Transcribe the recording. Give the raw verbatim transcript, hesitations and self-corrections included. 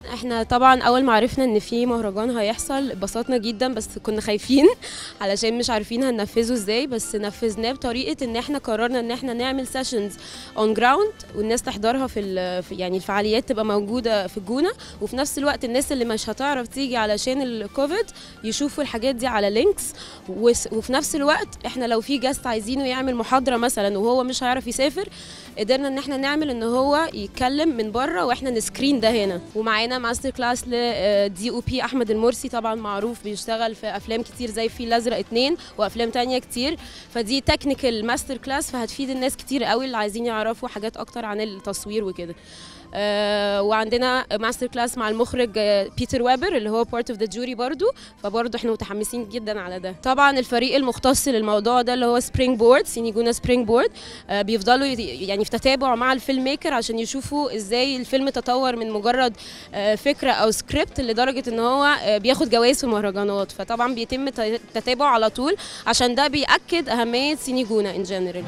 احنا طبعا اول ما عرفنا ان في مهرجان هيحصل اتبسطنا جدا، بس كنا خايفين علشان مش عارفين هننفذه ازاي، بس نفذناه بطريقه ان احنا قررنا ان احنا نعمل سيشنز اون جراوند والناس تحضرها في, في يعني الفعاليات تبقى موجوده في الجونه، وفي نفس الوقت الناس اللي مش هتعرف تيجي علشان الكوفيد يشوفوا الحاجات دي على لينكس. وفي نفس الوقت احنا لو في جاست عايزينه يعمل محاضره مثلا وهو مش هيعرف يسافر، قدرنا ان احنا نعمل ان هو يتكلم من بره واحنا نسكرين ده هنا. ومعانا ماستر كلاس لدي او بي احمد المرسي، طبعا معروف بيشتغل في افلام كتير زي الفيل الازرق اتنين وافلام تانية كتير، فدي تكنيكال ماستر كلاس فهتفيد الناس كتير قوي اللي عايزين يعرفوا حاجات اكتر عن التصوير وكده. آه وعندنا ماستر كلاس مع المخرج آه بيتر ويبر اللي هو بارت اوف ذا جوري برضو، فبرضو احنا متحمسين جدا على ده. طبعا الفريق المختص للموضوع ده اللي هو سبرينج بورد سيني جونا سبرينج بورد، آه بيفضلوا يعني في تتابع مع الفيلم ميكر عشان يشوفوا ازاي الفيلم تطور من مجرد آه فكره او سكريبت لدرجه ان هو آه بياخد جوائز في مهرجانات، فطبعا بيتم تتابعه على طول عشان ده بيأكد اهميه سيني جونا ان جنرال.